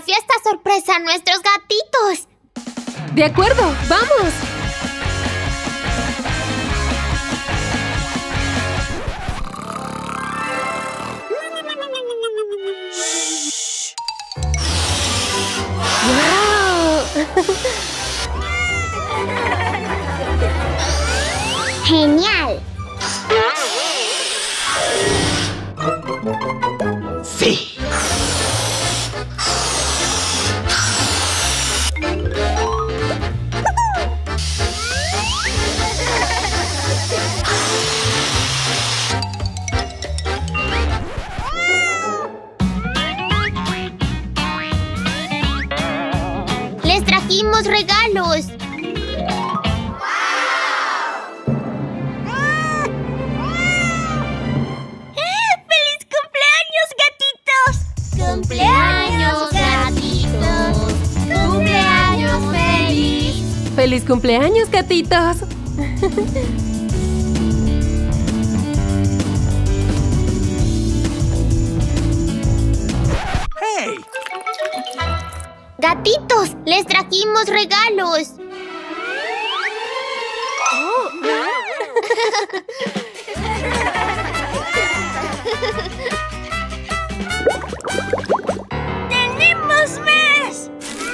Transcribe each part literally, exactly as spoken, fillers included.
fiesta sorpresa a nuestros gatitos. De acuerdo, ¡vamos! ¡Genial! ¡Sí! ¡Les trajimos regalos! ¡Cumpleaños, gatitos! ¡Cumpleaños feliz! ¡Feliz cumpleaños, gatitos! ¡Hey! ¡Gatitos! ¡Les trajimos regalos! Oh. ¡Tenemos más!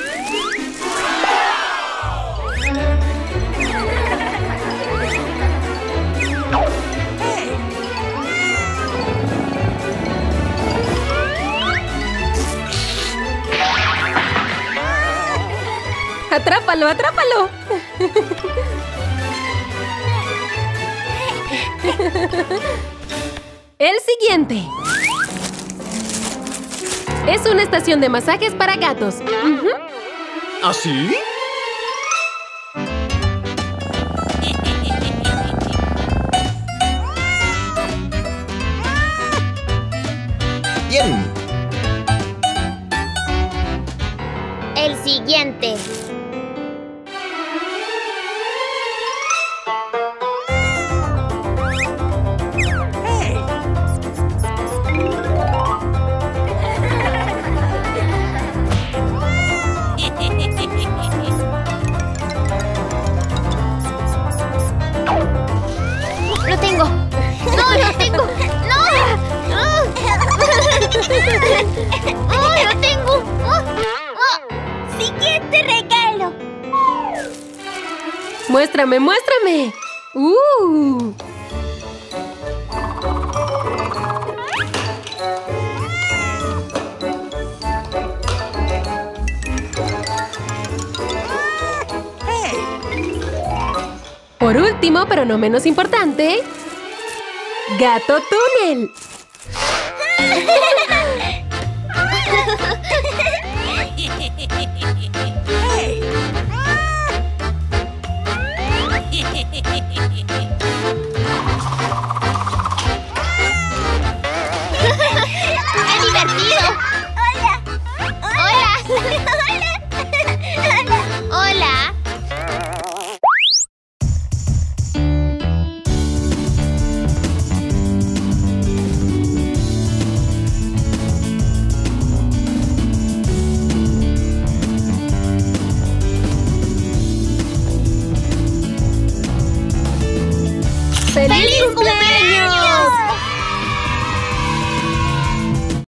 ¡Atrápalo, atrápalo! El siguiente. Es una estación de masajes para gatos. Uh-huh. ¿Así? Bien. El siguiente. ¡Lo tengo! ¡No, lo tengo! ¡No! ¡Oh, lo tengo! ¡Oh! ¡Oh! ¡Siguiente regalo! ¡Muéstrame, muéstrame! ¡Uh! Por último, pero no menos importante, Gato Túnel. ¡Qué divertido! ¡Hola! ¡Hola! ¡Hola! ¡Hola! ¡Feliz cumpleaños!